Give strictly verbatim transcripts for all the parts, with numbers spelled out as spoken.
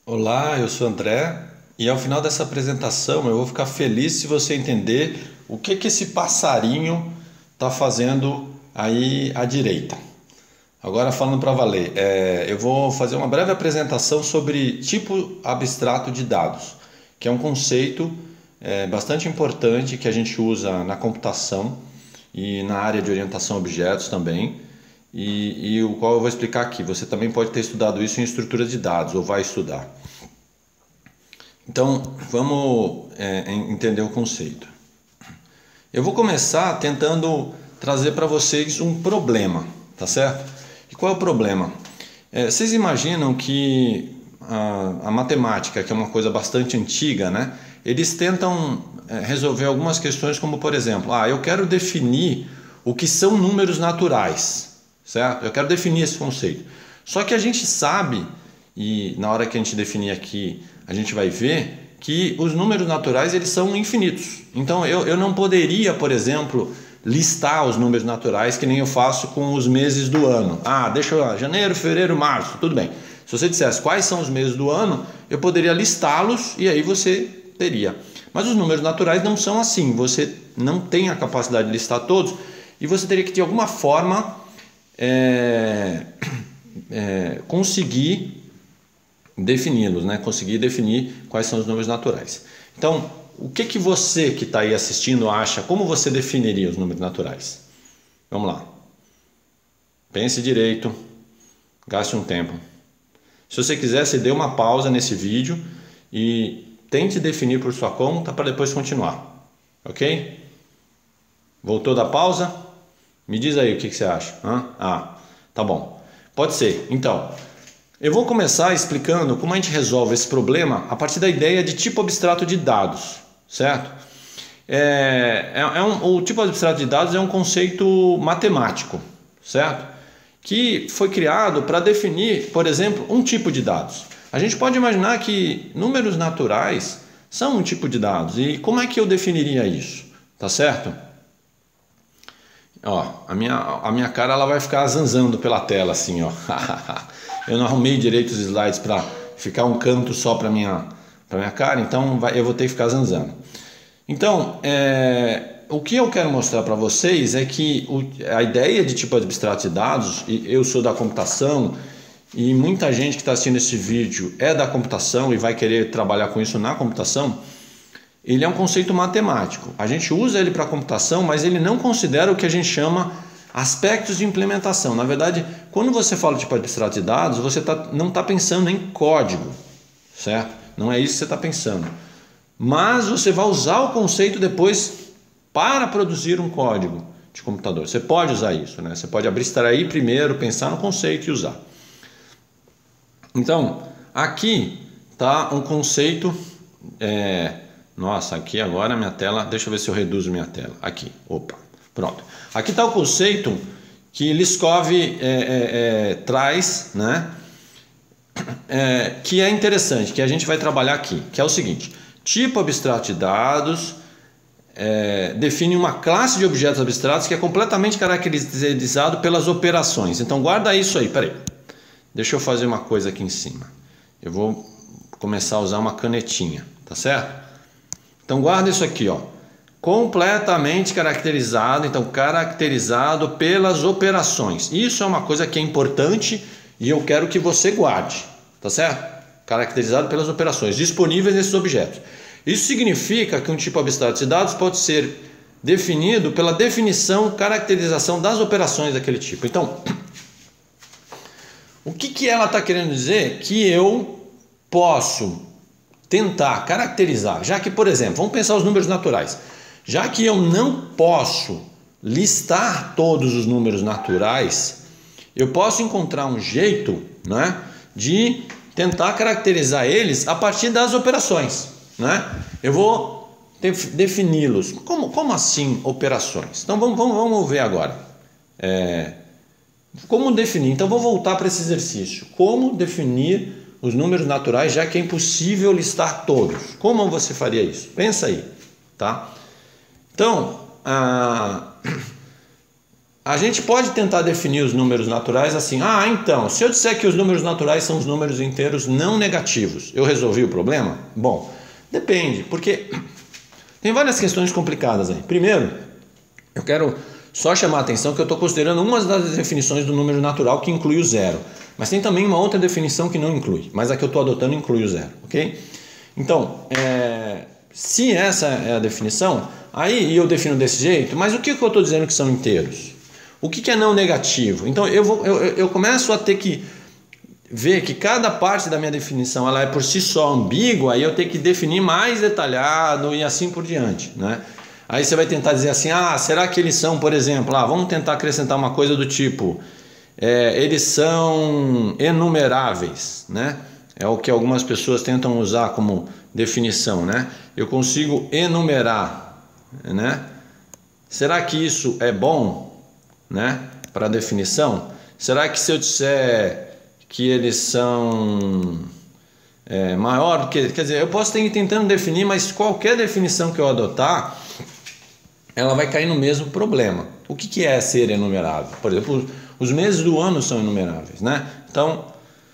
Olá, eu sou André e ao final dessa apresentação eu vou ficar feliz se você entender o que que esse passarinho está fazendo aí à direita. Agora falando para valer, é, eu vou fazer uma breve apresentação sobre tipo abstrato de dados, que é um conceito é, bastante importante que a gente usa na computação e na área de orientação a objetos também, e, e o qual eu vou explicar aqui. Você também pode ter estudado isso em estrutura de dados ou vai estudar. Então, vamos é, entender o conceito. Eu vou começar tentando trazer para vocês um problema, tá certo? E qual é o problema? É, vocês imaginam que a, a matemática, que é uma coisa bastante antiga, né? Eles tentam é, resolver algumas questões como, por exemplo, ah, eu quero definir o que são números naturais, certo? Eu quero definir esse conceito. Só que a gente sabe, e na hora que a gente definir aqui, a gente vai ver que os números naturais eles são infinitos. Então eu, eu não poderia, por exemplo, listar os números naturais que nem eu faço com os meses do ano. Ah, deixa eu lá, janeiro, fevereiro, março, tudo bem. Se você dissesse quais são os meses do ano, eu poderia listá-los e aí você teria. Mas os números naturais não são assim, você não tem a capacidade de listar todos e você teria que de alguma forma é, é, conseguir defini-los, né? Conseguir definir quais são os números naturais. Então, o que que você que está aí assistindo acha? Como você definiria os números naturais? Vamos lá. Pense direito, gaste um tempo. Se você quiser, você dê uma pausa nesse vídeo e tente definir por sua conta para depois continuar. Ok? Voltou da pausa? Me diz aí o que que você acha. Hã? Ah, tá bom. Pode ser. Então, eu vou começar explicando como a gente resolve esse problema a partir da ideia de tipo abstrato de dados, certo? É, é, é um, o tipo abstrato de dados é um conceito matemático, certo? Que foi criado para definir, por exemplo, um tipo de dados. A gente pode imaginar que números naturais são um tipo de dados. E como é que eu definiria isso? Tá certo? Ó, a minha, a minha cara ela vai ficar zanzando pela tela assim, ó. Eu não arrumei direito os slides para ficar um canto só para minha para minha cara, então vai, eu vou ter que ficar zanzando. Então, é, o que eu quero mostrar para vocês é que o, a ideia de tipo abstrato de dados, e eu sou da computação e muita gente que está assistindo esse vídeo é da computação e vai querer trabalhar com isso na computação. Ele é um conceito matemático. A gente usa ele para a computação, mas ele não considera o que a gente chama aspectos de implementação. Na verdade, quando você fala de tipo abstrato de dados, você tá, não está pensando em código, certo? Não é isso que você está pensando. Mas você vai usar o conceito depois para produzir um código de computador. Você pode usar isso, né? Você pode abstrair primeiro, pensar no conceito e usar. Então, aqui está um conceito... É, nossa, aqui agora a minha tela... Deixa eu ver se eu reduzo minha tela. Aqui, opa, pronto. Aqui está o conceito que Liskov é, é, é, traz, né? É, que é interessante, que a gente vai trabalhar aqui, que é o seguinte: tipo abstrato de dados é, define uma classe de objetos abstratos que é completamente caracterizado pelas operações. Então guarda isso aí, peraí. Deixa eu fazer uma coisa aqui em cima. Eu vou começar a usar uma canetinha, tá certo? Então guarda isso aqui, ó. Completamente caracterizado, então caracterizado pelas operações. Isso é uma coisa que é importante e eu quero que você guarde, tá certo? Caracterizado pelas operações disponíveis nesses objetos. Isso significa que um tipo abstrato de dados pode ser definido pela definição, caracterização das operações daquele tipo. Então, o que que ela está querendo dizer? Que eu posso tentar caracterizar, já que, por exemplo, vamos pensar os números naturais. Já que eu não posso listar todos os números naturais, eu posso encontrar um jeito, né, de tentar caracterizar eles a partir das operações, né? Eu vou defini-los. Como, como assim operações? Então vamos, vamos, vamos ver agora. É, como definir? Então vou voltar para esse exercício. Como definir os números naturais, já que é impossível listar todos? Como você faria isso? Pensa aí, tá? Então, ah, a gente pode tentar definir os números naturais assim. Ah, então, se eu disser que os números naturais são os números inteiros não negativos, eu resolvi o problema? Bom, depende, porque tem várias questões complicadas aí. Primeiro, eu quero só chamar a atenção que eu estou considerando uma das definições do número natural que inclui o zero. Mas tem também uma outra definição que não inclui, mas a que eu estou adotando inclui o zero, ok? Então, é, se essa é a definição, aí eu defino desse jeito, mas o que, que eu estou dizendo que são inteiros? O que, que é não negativo? Então eu, vou, eu, eu começo a ter que ver que cada parte da minha definição ela é por si só ambígua, aí eu tenho que definir mais detalhado e assim por diante, né? Aí você vai tentar dizer assim, ah, será que eles são, por exemplo, ah, vamos tentar acrescentar uma coisa do tipo, é, eles são enumeráveis, né? É o que algumas pessoas tentam usar como definição, né? Eu consigo enumerar, né? Será que isso é bom, né? Para definição? Será que se eu disser que eles são é, maior do que... Quer dizer, eu posso ir tentando definir, mas qualquer definição que eu adotar, ela vai cair no mesmo problema. O que, que é ser enumerável? Por exemplo, os meses do ano são enumeráveis, né? Então...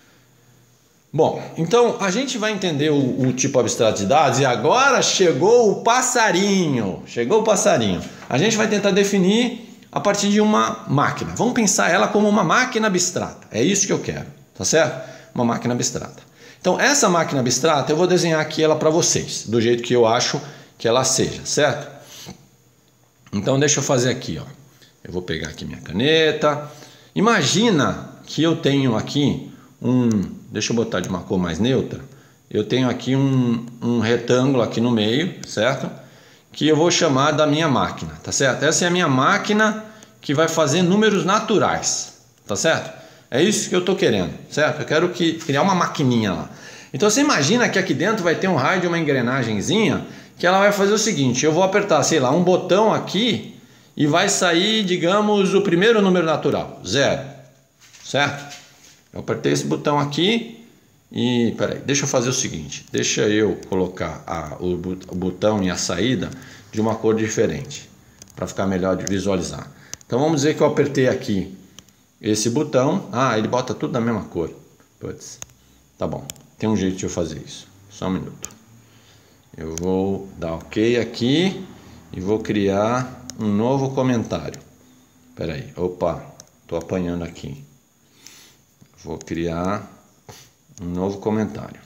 Bom, então a gente vai entender o, o tipo abstrato de dados e agora chegou o passarinho, chegou o passarinho. A gente vai tentar definir a partir de uma máquina. Vamos pensar ela como uma máquina abstrata, é isso que eu quero, tá certo? Uma máquina abstrata. Então essa máquina abstrata eu vou desenhar aqui ela para vocês, do jeito que eu acho que ela seja, certo? Então deixa eu fazer aqui, ó. Eu vou pegar aqui minha caneta. Imagina que eu tenho aqui um... Deixa eu botar de uma cor mais neutra. Eu tenho aqui um, um retângulo aqui no meio, certo? Que eu vou chamar da minha máquina, tá certo? Essa é a minha máquina que vai fazer números naturais, tá certo? É isso que eu estou querendo, certo? Eu quero que, criar uma maquininha lá. Então você imagina que aqui dentro vai ter um raio de uma engrenagemzinha que ela vai fazer o seguinte, eu vou apertar, sei lá, um botão aqui e vai sair, digamos, o primeiro número natural, zero, certo? Eu apertei esse botão aqui e, peraí, deixa eu fazer o seguinte, deixa eu colocar a, o, o botão e a saída de uma cor diferente, para ficar melhor de visualizar. Então vamos dizer que eu apertei aqui esse botão, ah, ele bota tudo da mesma cor, putz, tá bom, tem um jeito de eu fazer isso, só um minuto. Eu vou dar ok aqui e vou criar um novo comentário, peraí, opa, tô apanhando aqui. Vou criar um novo comentário.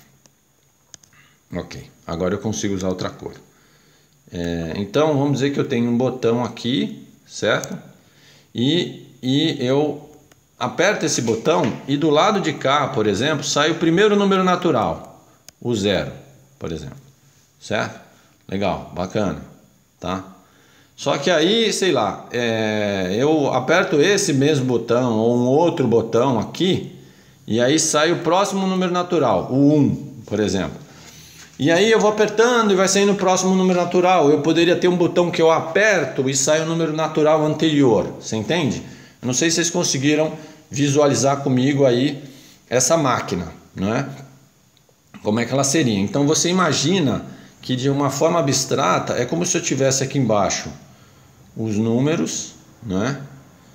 Ok, agora eu consigo usar outra cor. É, então vamos dizer que eu tenho um botão aqui, certo? E, e eu aperto esse botão e do lado de cá, por exemplo, sai o primeiro número natural, o zero, por exemplo, certo? Legal, bacana, tá? Só que aí, sei lá, é, eu aperto esse mesmo botão ou um outro botão aqui e aí sai o próximo número natural, o um, por exemplo. E aí eu vou apertando e vai saindo o próximo número natural. Eu poderia ter um botão que eu aperto e sai o número natural anterior. Você entende? Eu não sei se vocês conseguiram visualizar comigo aí essa máquina, não é? Como é que ela seria? Então você imagina que de uma forma abstrata é como se eu tivesse aqui embaixo os números, não é?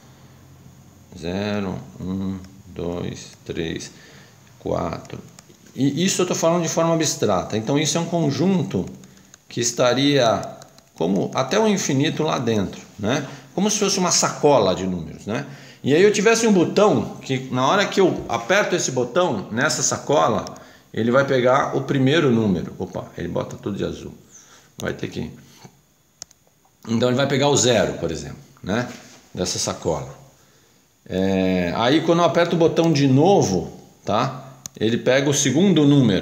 zero, um, dois, três, quatro. E isso eu estou falando de forma abstrata. Então isso é um conjunto que estaria como até o infinito lá dentro, né? Como se fosse uma sacola de números, né? E aí eu tivesse um botão que na hora que eu aperto esse botão nessa sacola, ele vai pegar o primeiro número. Opa, ele bota tudo de azul. Vai ter que... Então ele vai pegar o zero, por exemplo, né? Dessa sacola. É, aí quando eu aperto o botão de novo, tá? Ele pega o segundo número.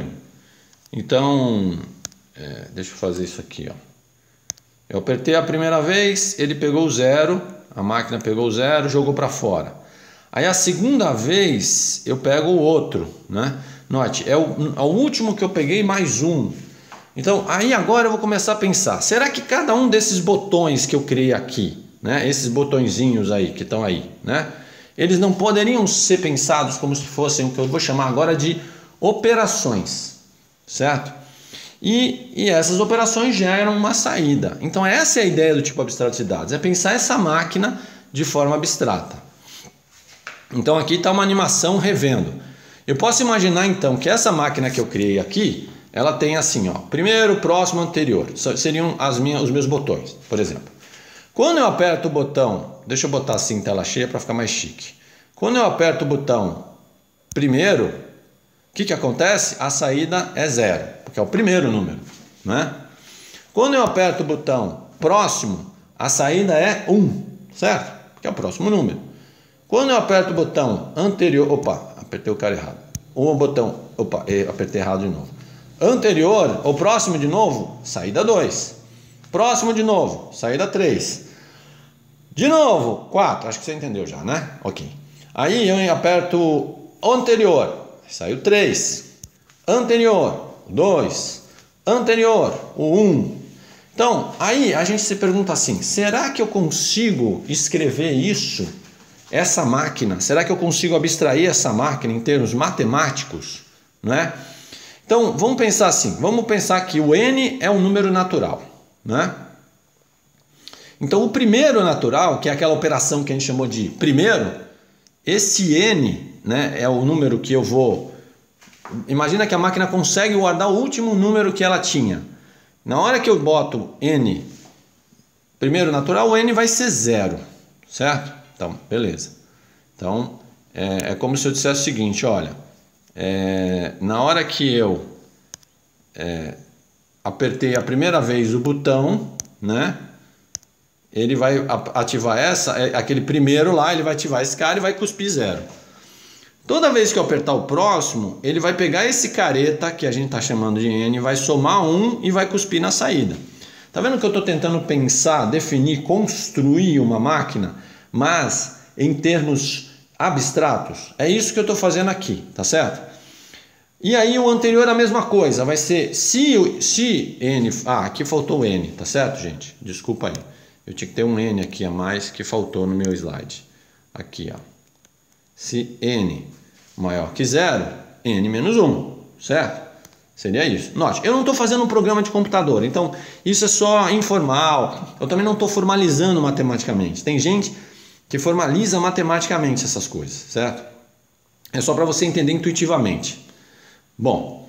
Então, é, deixa eu fazer isso aqui, ó. Eu apertei a primeira vez, ele pegou o zero, a máquina pegou o zero, jogou para fora. Aí a segunda vez eu pego o outro, né? Note, é o, é o último que eu peguei mais um. Então, aí agora eu vou começar a pensar, será que cada um desses botões que eu criei aqui, né? Esses botõezinhos aí que estão aí, né? Eles não poderiam ser pensados como se fossem o que eu vou chamar agora de operações, certo? E, e essas operações geram uma saída. Então essa é a ideia do tipo abstrato de dados, é pensar essa máquina de forma abstrata. Então aqui está uma animação revendo. Eu posso imaginar então que essa máquina que eu criei aqui, ela tem assim, ó, primeiro, próximo, anterior. Seriam as minhas, os meus botões, por exemplo. Quando eu aperto o botão, deixa eu botar assim tela cheia para ficar mais chique. Quando eu aperto o botão primeiro, o que, que acontece? A saída é zero, porque é o primeiro número, né? Quando eu aperto o botão próximo, a saída é um, certo? Porque é o próximo número. Quando eu aperto o botão anterior, opa, apertei o cara errado. O botão, opa, apertei errado de novo. Anterior, ou próximo de novo, saída dois. Próximo de novo, saída três. De novo, quatro, acho que você entendeu já, né? Ok. Aí eu aperto o anterior, saiu três. Anterior, dois. Anterior, o um. Então, aí a gente se pergunta assim, será que eu consigo escrever isso, essa máquina? Será que eu consigo abstrair essa máquina em termos matemáticos? Né? Então, vamos pensar assim, vamos pensar que o n é um número natural, né? Então, o primeiro natural, que é aquela operação que a gente chamou de primeiro, esse n, né, é o número que eu vou... Imagina que a máquina consegue guardar o último número que ela tinha. Na hora que eu boto n, primeiro natural, o n vai ser zero, certo? Então, beleza. Então, é, é como se eu dissesse o seguinte, olha, é, na hora que eu é, apertei a primeira vez o botão, né? Ele vai ativar essa, aquele primeiro lá, ele vai ativar esse cara e vai cuspir zero. Toda vez que eu apertar o próximo, ele vai pegar esse careta, que a gente está chamando de n, vai somar um e vai cuspir na saída. Tá vendo que eu estou tentando pensar, definir, construir uma máquina, mas em termos abstratos? É isso que eu estou fazendo aqui, tá certo? E aí o anterior é a mesma coisa, vai ser se, se n... Ah, aqui faltou n, tá certo, gente? Desculpa aí. Eu tinha que ter um n aqui a mais que faltou no meu slide. Aqui, ó. Se n maior que zero, n menos um, certo? Seria isso. Note, eu não estou fazendo um programa de computador, então isso é só informal. Eu também não estou formalizando matematicamente. Tem gente que formaliza matematicamente essas coisas, certo? É só para você entender intuitivamente. Bom,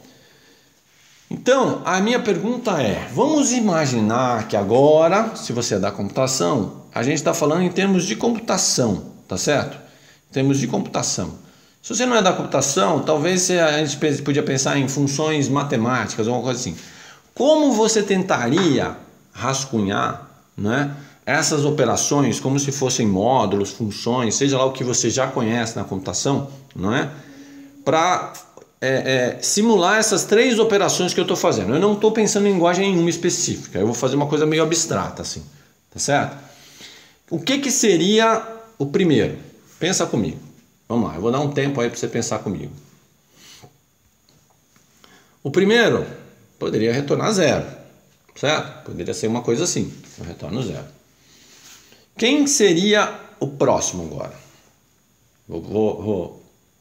então a minha pergunta é, vamos imaginar que agora, se você é da computação, a gente está falando em termos de computação, tá certo? Em termos de computação. Se você não é da computação, talvez a gente podia pensar em funções matemáticas ou alguma coisa assim. Como você tentaria rascunhar, né, essas operações como se fossem módulos, funções, seja lá o que você já conhece na computação, não é? Para é, é, simular essas três operações que eu estou fazendo. Eu não estou pensando em linguagem nenhuma específica, eu vou fazer uma coisa meio abstrata assim, tá certo? O que que seria o primeiro? Pensa comigo. Vamos lá, eu vou dar um tempo aí para você pensar comigo. O primeiro poderia retornar zero, certo? Poderia ser uma coisa assim, eu retorno zero. Quem seria o próximo agora? Vou, vou, vou.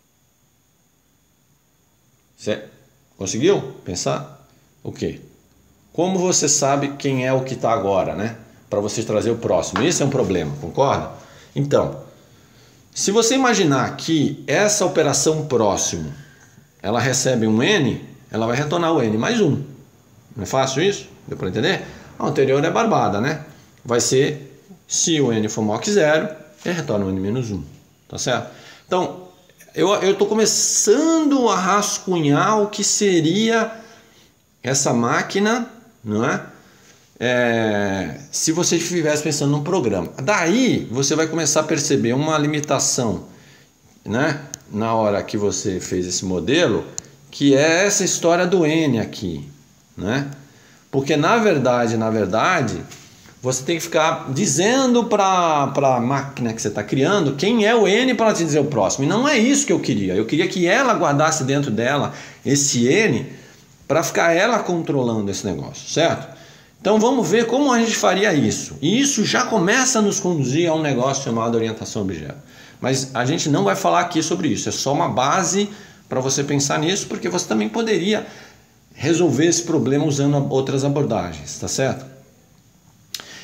Você conseguiu pensar? O quê? Como você sabe quem é o que está agora, né? Para você trazer o próximo. Esse é um problema, concorda? Então, se você imaginar que essa operação próximo, ela recebe um n, ela vai retornar o n mais um. Não é fácil isso? Deu para entender? A anterior é barbada, né? Vai ser, se o n for maior que zero, ele retorna o n menos um. Tá certo? Então, eu estou começando a rascunhar o que seria essa máquina, não é? É, se você estivesse pensando num programa. Daí você vai começar a perceber uma limitação, né, na hora que você fez esse modelo, que é essa história do n aqui, né? Porque na verdade, na verdade, você tem que ficar dizendo para a máquina que você está criando quem é o n para te dizer o próximo. E não é isso que eu queria. Eu queria que ela guardasse dentro dela esse n para ficar ela controlando esse negócio, certo? Então vamos ver como a gente faria isso. E isso já começa a nos conduzir a um negócio chamado orientação a objeto. Mas a gente não vai falar aqui sobre isso. É só uma base para você pensar nisso, porque você também poderia resolver esse problema usando outras abordagens, tá certo?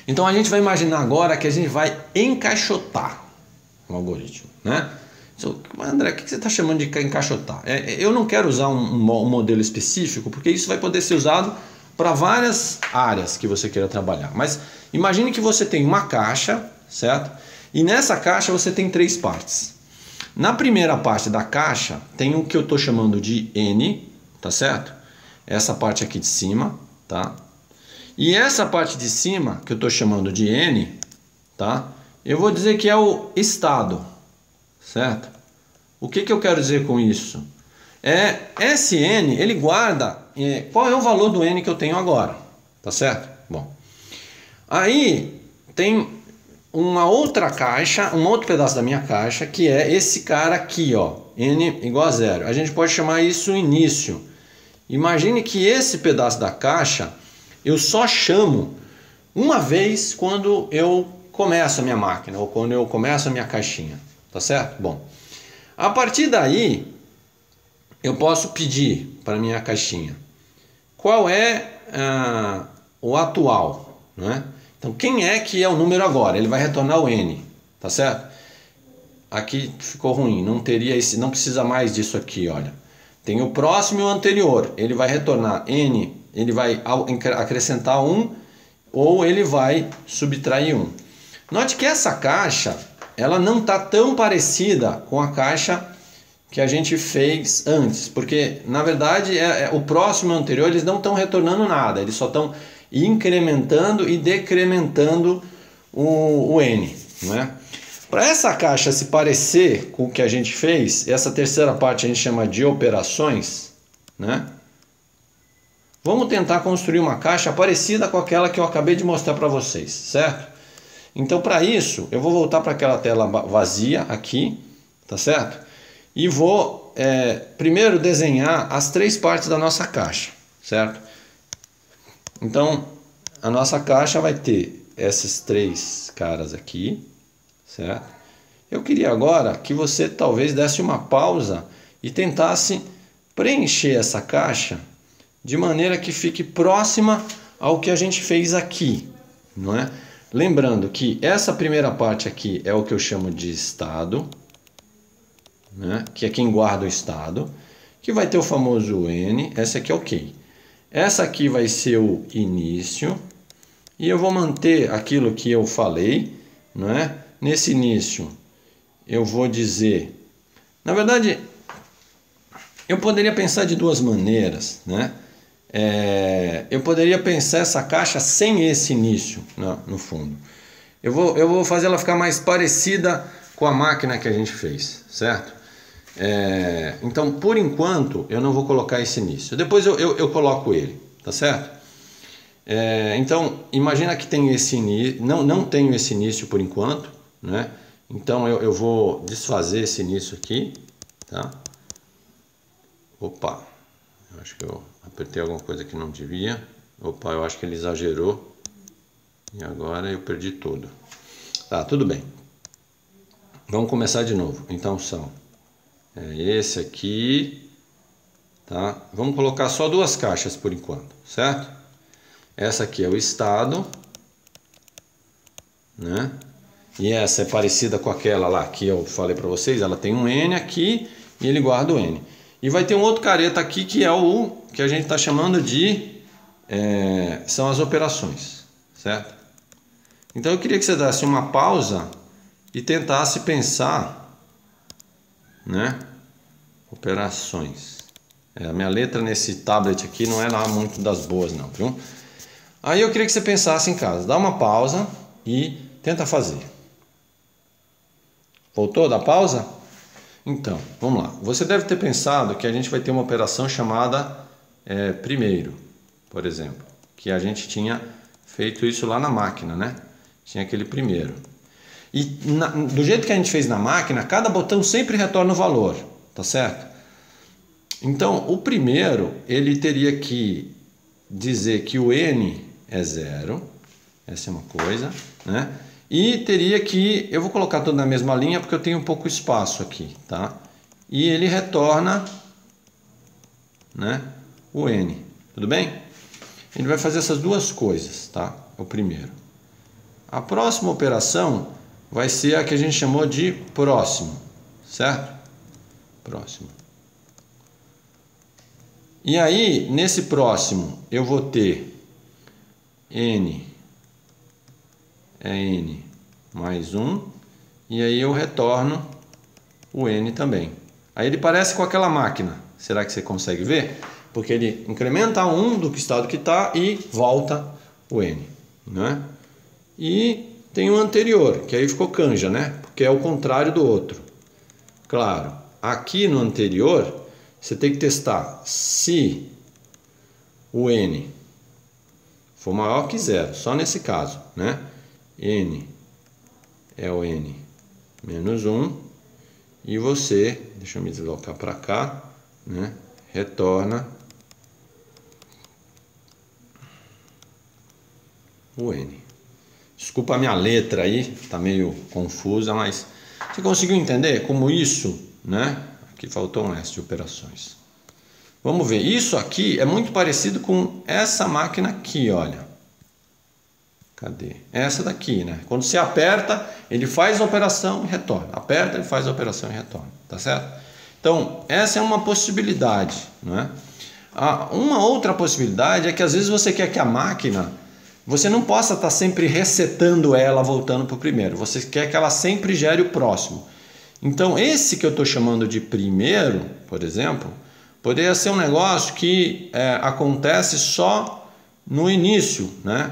Então a gente vai imaginar agora que a gente vai encaixotar o algoritmo, né? André, o que você está chamando de encaixotar? É, eu não quero usar um, um modelo específico, porque isso vai poder ser usado para várias áreas que você queira trabalhar. Mas imagine que você tem uma caixa, certo? E nessa caixa você tem três partes. Na primeira parte da caixa tem o que eu estou chamando de N, tá certo? Essa parte aqui de cima, tá? E essa parte de cima, que eu estou chamando de N, tá? Eu vou dizer que é o estado, certo? O que, que eu quero dizer com isso? É, esse N, ele guarda é, qual é o valor do N que eu tenho agora, tá certo? Bom, aí tem uma outra caixa, um outro pedaço da minha caixa, que é esse cara aqui, ó, N igual a zero. A gente pode chamar isso início. Imagine que esse pedaço da caixa eu só chamo uma vez quando eu começo a minha máquina, ou quando eu começo a minha caixinha, tá certo? Bom, a partir daí eu posso pedir para minha caixinha qual é ah, o atual, né? Então quem é que é o número agora? Ele vai retornar o N, tá certo? Aqui ficou ruim, não teria esse, não precisa mais disso aqui, olha. Tem o próximo e o anterior, ele vai retornar N, ele vai acrescentar um ou ele vai subtrair um. Note que essa caixa, ela não está tão parecida com a caixa que a gente fez antes, porque na verdade é, é, o próximo e o anterior eles não estão retornando nada, eles só estão incrementando e decrementando o, o N, né? Para essa caixa se parecer com o que a gente fez, essa terceira parte a gente chama de operações, né? Vamos tentar construir uma caixa parecida com aquela que eu acabei de mostrar para vocês, certo? Então para isso eu vou voltar para aquela tela vazia aqui, tá certo? E vou é, primeiro desenhar as três partes da nossa caixa, certo? Então a nossa caixa vai ter esses três caras aqui, certo? Eu queria agora que você talvez desse uma pausa e tentasse preencher essa caixa de maneira que fique próxima ao que a gente fez aqui, não é? Lembrando que essa primeira parte aqui é o que eu chamo de estado, né? Que é quem guarda o estado, que vai ter o famoso N, essa aqui é ok. Essa aqui vai ser o início, e eu vou manter aquilo que eu falei, não é? Nesse início, eu vou dizer... Na verdade, eu poderia pensar de duas maneiras, né? É, eu poderia pensar essa caixa sem esse início, no, no fundo. Eu vou, eu vou fazer ela ficar mais parecida com a máquina que a gente fez, certo? É, então, por enquanto, eu não vou colocar esse início. Depois eu, eu, eu coloco ele, tá certo? É, então, imagina que tem esse início, não, não tenho esse início por enquanto, né? Então eu, eu vou desfazer esse início aqui, tá? Opa, eu acho que eu apertei alguma coisa que não devia. Opa, eu acho que ele exagerou e agora eu perdi tudo. Tá, tudo bem. Vamos começar de novo. Então são é esse aqui, tá? Vamos colocar só duas caixas por enquanto, certo? Essa aqui é o estado, né? E essa é parecida com aquela lá que eu falei para vocês. Ela tem um N aqui e ele guarda o N. E vai ter um outro careta aqui que é o que a gente está chamando de é, são as operações, certo? Então eu queria que você desse uma pausa e tentasse pensar, né? Operações. É, a minha letra nesse tablet aqui não é lá muito das boas não, viu? Aí eu queria que você pensasse em casa, dá uma pausa e tenta fazer. Voltou da pausa? Então, vamos lá. Você deve ter pensado que a gente vai ter uma operação chamada é, primeiro, por exemplo, que a gente tinha feito isso lá na máquina, né? Tinha aquele primeiro. E na, do jeito que a gente fez na máquina, cada botão sempre retorna o valor, tá certo? Então, o primeiro, ele teria que dizer que o N é zero, essa é uma coisa, né? E teria que, eu vou colocar tudo na mesma linha porque eu tenho um pouco espaço aqui, tá? E ele retorna, né, o N, tudo bem? Ele vai fazer essas duas coisas, tá? O primeiro. A próxima operação vai ser a que a gente chamou de próximo, certo? Próximo. E aí, nesse próximo, eu vou ter N é N mais um, e aí eu retorno o N também. Aí ele parece com aquela máquina. Será que você consegue ver? Porque ele incrementa um do estado que está e volta o N, né? E tem o anterior, que aí ficou canja, né? Porque é o contrário do outro. Claro, aqui no anterior, você tem que testar se o N for maior que zero, só nesse caso, né? N é o N menos um, e você, deixa eu me deslocar para cá, né? Retorna o N. Desculpa a minha letra aí, tá meio confusa, mas você conseguiu entender como isso, né? Aqui faltou um S de operações. Vamos ver, isso aqui é muito parecido com essa máquina aqui, olha. Cadê? Essa daqui, né? Quando você aperta, ele faz a operação e retorna. Aperta, ele faz a operação e retorna, tá certo? Então, essa é uma possibilidade, não é? Uma outra possibilidade é que às vezes você quer que a máquina, você não possa estar sempre resetando ela, voltando para o primeiro. Você quer que ela sempre gere o próximo. Então, esse que eu estou chamando de primeiro, por exemplo, poderia ser um negócio que é, acontece só no início, né?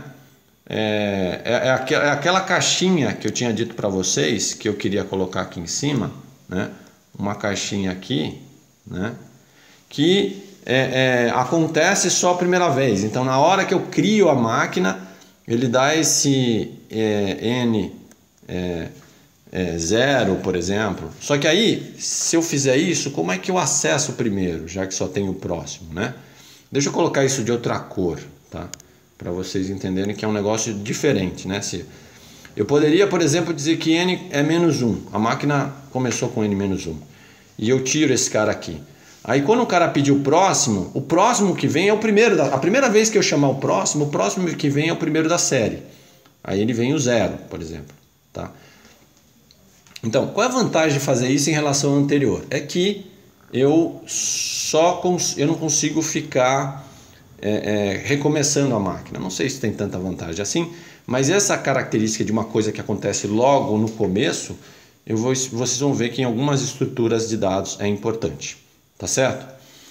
É, é, é, aquela, é aquela caixinha que eu tinha dito para vocês, que eu queria colocar aqui em cima, né? Uma caixinha aqui, né? Que é, é, acontece só a primeira vez. Então, na hora que eu crio a máquina, ele dá esse é, N é, é, zero, por exemplo. Só que aí, se eu fizer isso, como é que eu acesso o primeiro, já que só tem o próximo, né? Deixa eu colocar isso de outra cor, tá? Para vocês entenderem que é um negócio diferente, né? Se eu poderia, por exemplo, dizer que N é menos um. A máquina começou com N menos um. E eu tiro esse cara aqui. Aí quando o cara pedir o próximo, o próximo que vem é o primeiro. Da, a primeira vez que eu chamar o próximo, o próximo que vem é o primeiro da série. Aí ele vem o zero, por exemplo. Tá? Então, qual é a vantagem de fazer isso em relação ao anterior? É que eu, só cons eu não consigo ficar é, é, recomeçando a máquina. Não sei se tem tanta vantagem assim, mas essa característica de uma coisa que acontece logo no começo, eu vou, vocês vão ver que em algumas estruturas de dados é importante. Tá certo?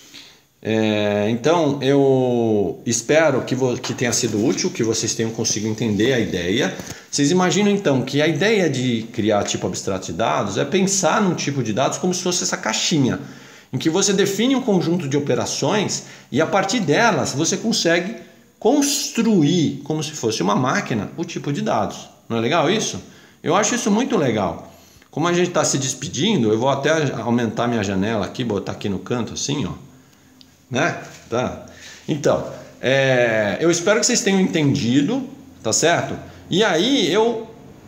É, então, eu espero que, que tenha sido útil, que vocês tenham conseguido entender a ideia. Vocês imaginam, então, que a ideia de criar tipo abstrato de dados é pensar num tipo de dados como se fosse essa caixinha, em que você define um conjunto de operações e, a partir delas, você consegue construir, como se fosse uma máquina, o tipo de dados. Não é legal isso? Eu acho isso muito legal. Como a gente está se despedindo, eu vou até aumentar minha janela aqui, botar aqui no canto assim, ó. Né? Tá. Então, é, eu espero que vocês tenham entendido, tá certo? E aí, eu,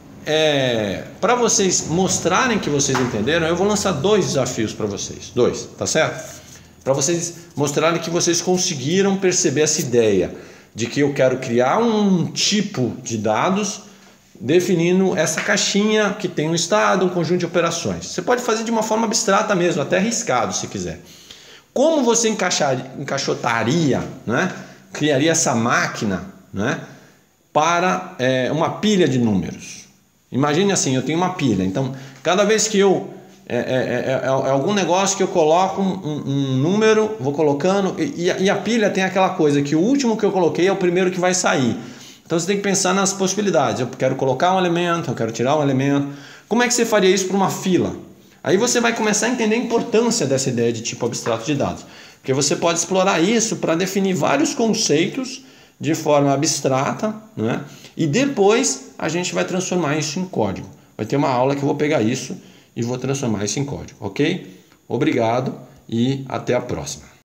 é, para vocês mostrarem que vocês entenderam, eu vou lançar dois desafios para vocês. Dois, tá certo? Para vocês mostrarem que vocês conseguiram perceber essa ideia de que eu quero criar um tipo de dados definindo essa caixinha que tem um estado, um conjunto de operações. Você pode fazer de uma forma abstrata mesmo, até arriscado se quiser. Como você encaixar, encaixotaria, né? Criaria essa máquina, né? Para é, uma pilha de números. Imagine assim, eu tenho uma pilha, então cada vez que eu... É, é, é, é algum negócio que eu coloco um, um, um número, vou colocando, e, e a pilha tem aquela coisa que o último que eu coloquei é o primeiro que vai sair. Então você tem que pensar nas possibilidades. Eu quero colocar um elemento, eu quero tirar um elemento. Como é que você faria isso para uma fila? Aí você vai começar a entender a importância dessa ideia de tipo abstrato de dados. Porque você pode explorar isso para definir vários conceitos de forma abstrata, né? E depois a gente vai transformar isso em código. Vai ter uma aula que eu vou pegar isso e vou transformar isso em código, ok? Obrigado e até a próxima.